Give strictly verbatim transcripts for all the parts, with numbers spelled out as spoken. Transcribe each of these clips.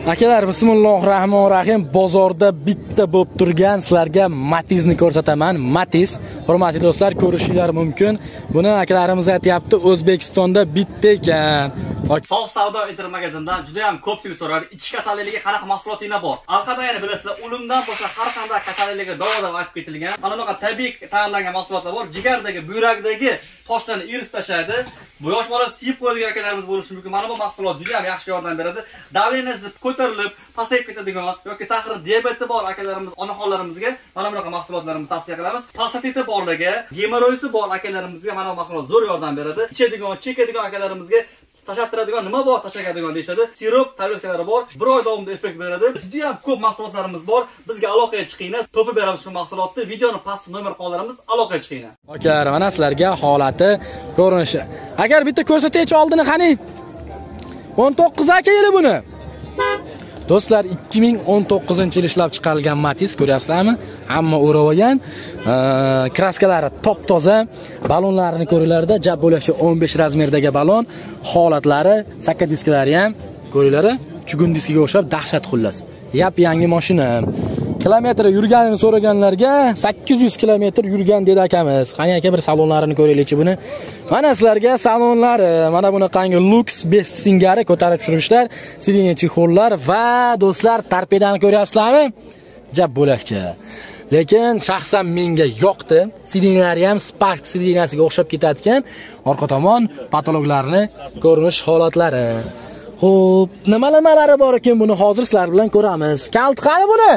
Akalar, bismillahirrohmanirrohim. Bozorda bitta bo'lib turgan sizlarga Matiz'ni ko'rsataman. Matiz, hurmatli do'stlar, ko'rishinglar mumkin. Buni akalarimiz aytayapti, O'zbekistonda bitta ekan. Sof savdo internet magazindan juda ham ko'pchilik so'radi, ichki kasalligiga qanaqa mahsulotinglar bor? Alqada yana bilasizlar, o'limdan boshqa har qanday kasalliklarga davo-davo aytib ketilgan. Mana bunaqa tabiiy tayyorlangan mahsulotlar bor. Jigardagi, buyrakdagi toshlarni eritib tashlaydi. Bu yosh bola siyib qo'yadigan akalarimiz bo'lishi mumkin. Mana bu mahsulot juda ham yaxshi yordam beradi. Davlengiz ko'tarilib, pasayib ketadigan yoki sahar diabeti bor akalarimiz, onaxonlarimizga mana bunaqa mahsulotlarimizni tavsiya qilamiz. Prostatiti borlarga, gemoroyisi bor akalarimizga mana bu mahsulot zo'r yordam beradi. Ichadigan, chekadigan akalarimizga tashlattiradigan nima bor, tashlaydigan deyshadi. Sirop, tabletkalari bor. Bir oy davomida effekt beradi. Juda ham ko'p mahsulotlarimiz bor. Bizga aloqaga chiqinglar. Topib beramiz shu mahsulotni. Videoni pastda nomer qoldiramiz. Aloqaga chiqinglar. Akalar, mana sizlarga holati, ko'rinishi. Agar bitta ko'rsatuvchi oldini qani? o'n to'qqiz aka yili buni. Do'stlar, ikki ming o'n to'qqizinchi yil ishlab chiqarilgan Matiz, ko'ryapsizlarmi? Hamma o'rab olgan. Kraskalari top-toza, balonlarini ko'ringlarda, jab bo'lishi o'n besh razmerdagi balon, holatlari, sakka disklari ham ko'ringlar, chugun diskiga o'xshab dahshat xullas. Yap yangi mashina. Kilometr yurganini so'raganlarga sakkiz yuz kilometr yurgan dedi akamiz. Qani aka, bir salonlarini ko'raylikchi buni. Mana sizlarga salonlari, mana bunaqangi Lux best singari ko'tarib tushirishlar, sidiniya chexollar va do'stlar, torpedani ko'ryapsizlarmi? Jab bo'lakcha. Lekin shaxsan menga yoqdi. Sidinalari ham Spark sidinasiga o'xshab ketadigan. Orqa tomon patologlarni ko'rinish holatlari. Xo'p, nima-nimalari bor ekan buni hozir sizlar bilan ko'ramiz. Kalt qani buni?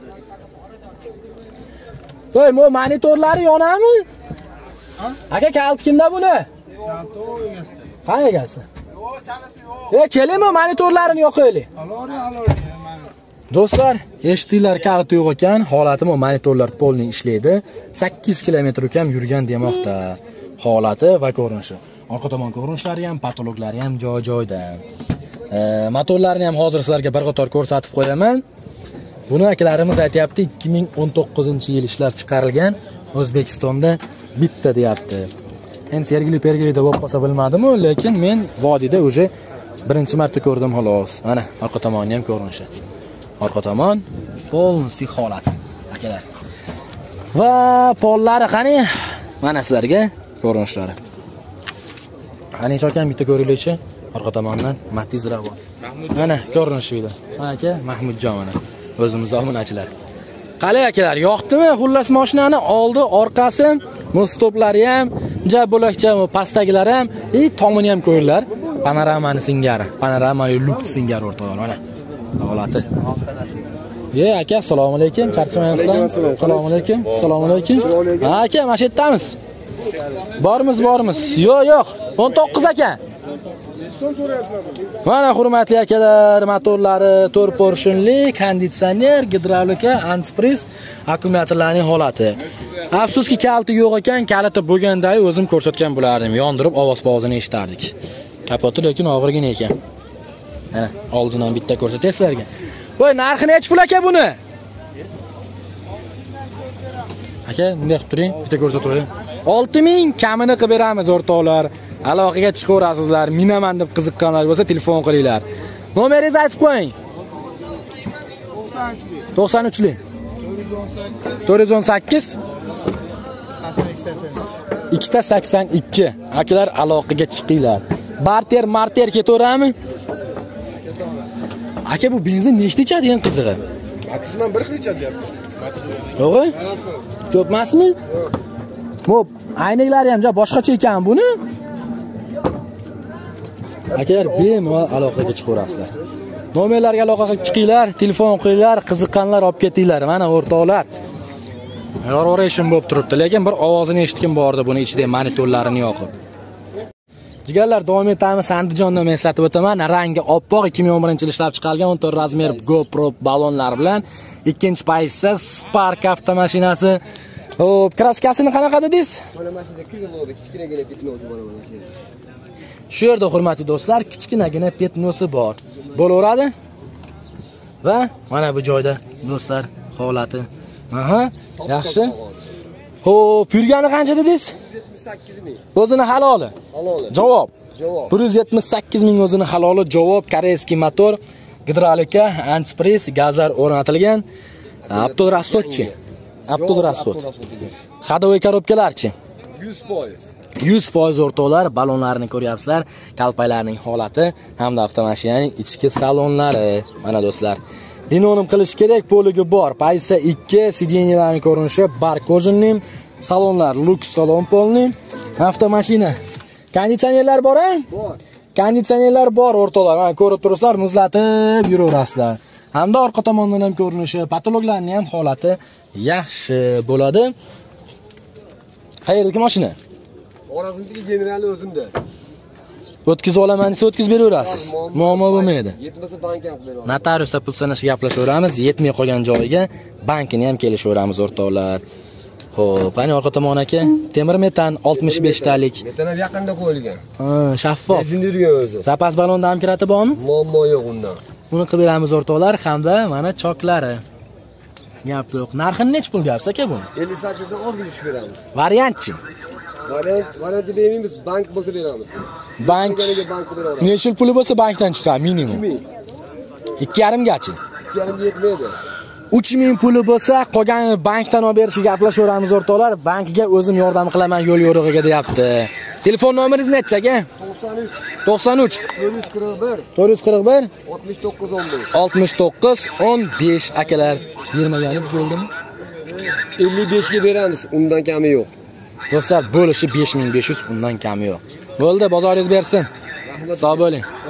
Voy, mo monitorlari yonami? Ha? Aka, kalt kimda buni? Kalt o'ygasda. Qani egasi? Yo'q, kaliti yo'q. E, kelingmi monitorlarini yoqaylik. Alori, alori. Do'stlar, eshitdinglar, kaliti yo'q ekan. Holati mo monitorlar polni ishlaydi. sakkiz kilometr ukam yurgan demoqda. Holati va ko'rinishi. Orqa tomon ko'rinishlari ham, patologlari ham joy-joyda. E, motorlarini ham hozir sizlarga bir qator ko'rsatib qo'yaman. Buni akalarimiz aytayapti, ikki ming o'n to'qqizinchi yil ishlab chiqarilgan, O'zbekistonda bitta deyapti. Endi sergili-pergilida bo'lib qolsa bilmadim-ku, lekin men vodiyda o'sha birinchi marta ko'rdim xolos. Mana orqa tomoni ham ko'rinishi. Orqa tomon polniy holat akalar. Va pollari qani? Mana sizlarga ko'rinishlari. Qani cho'kan bitta ko'ringlarchi. Orqa tomondan Matiz Ravon. Mana ko'rinishi edi. Mana aka Mahmudjon mana. O'zimiz obunachilar. Qalay akalar, yoqdimi? Xullas mashinani oldi, orqasi, mostoplari ham, jab bo'lakcha, pastdagilari ham, e tomini ham ko'ringlar. Panoramani singari, panoramali Lux singari o'rtoqlar mana. Holati. Ye aka, assalomu alaykum. Charchamayapsizlar? Assalomu alaykum. Assalomu alaykum. Ha aka, mana shu yerdamiz. Bormiz, bormiz. Yo'q, yo'q. o'n to'qqiz aka. Mana hurmatli akalar, motorlari to'rt porshonli, konditsioner, gidravlika, antifriz, akkumulyatorlarning holati. Afsuski kaliti yo'q ekan, kaliti bo'lganda o'zim ko'rsatgan bo'lardim. Yondirib ovoz-povozini eshitardik. Kapoti lekin og'irgina ekan. Mana oldindan bitta ko'rsatay sizlarga. Voy, narxi necha pul aka buni? Aka, bunday qilib turing, bitta ko'rsatib qo'ying. olti ming kamini qilib beramiz o'rtoqlar. Aloqaga chiqaverasizlar. Minaman deb qiziqqanlar bo'lsa telefon qilinglar. Nomeringizni aytib qo'ying. to'qson uchlik. to'rt yuz o'n sakkiz. ikkita sakson ikki. Akalar, aloqaga chiqinglar. Barter, marter ketaveradimi? Aka, bu benzin nechta ichadigan qizig'i? Maksimum bir xil ichadi deyapti. To'g'ri? Ko'pmasmi? Hop, aynaklari ham boshqacha ekan buni. Akalar, bemalol aloqaga chiqaverasizlar. Nomerlarga aloqaga chiqinglar, telefon qilinglar, qiziqqanlar olib ketinglar. Mana o'rtoqlar. Yororishim bo'lib turibdi, lekin bir ovozini eshitgan bordi buni ichida monitorlarini yoqib. Jigarlar, davom etamiz. Andijonni men eslatib o'taman. Rangi oppoq, ikki ming o'n birinchi yil ishlab chiqarilgan o'n to'rt razmer GoPro balonlar bilan ikkinchi pozitsiya Spark avtomashinasi. Hop, kraskasini qanaqa dedingiz? Mana mashina kilovoga kichkinagina petnosi bor mana shu yerda. Shu yerda hurmatli do'stlar, kichkinagina petnosi bor. Bo'laveradi. Va mana bu joyda do'stlar holati. Aha, yaxshi. Xo'p, yurgani qancha dedingiz? bir yuz yetmish sakkiz ming. O'zini haloli. Haloli. Javob. Javob. bir yuz yetmish sakkiz ming o'zini haloli javob, koreyskiy motor. gidrolika, antipris, gazlar o'rnatilgan. Avtorastotchi. Avtorastot. Ходовой korobkalarchi? yuz foiz. yuz foiz o'rtoqlar, balonlarni ko'ryapsizlar, kalpaklarning holati hamda avtomashinaning ichki salonlari. Mana do'stlar, Reno'nim qilish kerak, poligi bor. Paysa ikki, sideniyalarning ko'rinishi barkojinning, salonlar lux salon polni, avtomashina. Konditsionerlar bor-a? Bor. Konditsionerlar bor o'rtoqlar. Mana ko'rib turibsizlar, muzlatib yuraverasizlar. Hamda orqa tomondan ham ko'rinishi, patologlarning ham holati yaxshi bo'ladi. Qayerdagi mashina? Xorazmdagi generali o'zimda. O'tkazib olaman desa o'tkazib beraverasiz. Muammo bo'lmaydi. Yetmasa bank ham beraman. Notariusda pul sanashga gaplashaveramiz, yetmay qolgan joyiga bankini ham kelishaveramiz o'rtoqlar. Xo'p, ana orqa tomon aka, temir metan oltmish besh talik. Metan ham yaqinda qo'yilgan. Ha, shaffof. Benzinda yurgan o'zi. Zapas balonda ham kirati bormi? Muammo yo'q undan. Buni qilib beramiz o'rtoqlar, hamda mana choklari. Gap yo'q. Narxini nech pul gapsiz aka buni? ellik sakkizdan ozgina tushib beramiz. Variantchi. Variant, variantni bermaymiz, bank bo'lsa beramiz. Bank. Bankda beramiz. Necha puli bo'lsa bankdan chiqadi minimum. ikki yarim gachi. ikki yarim yetmaydi. uch ming puli bo'lsa, qolganini bankdan olib berishga gaplashaveramiz o'rtoqlar. Bankga o'zim yordam qilaman yo'l yo'rig'iga deyapti. Telefon nomeringiz necha aka? to'qson uch. to'qson uch. to'rt yuz qirq bir. to'rt yuz qirq bir. oltmish to'qqiz o'n besh. oltmish to'qqiz o'n besh akalar. Bermaganingiz bo'ldimi? ellik besh ga beramiz, undan kami yo'q. Do'stlar, bo'lishi besh ming besh yuz, undan kami yo'q. Bo'ldi, bozoringiz bersin. Sog' bo'ling.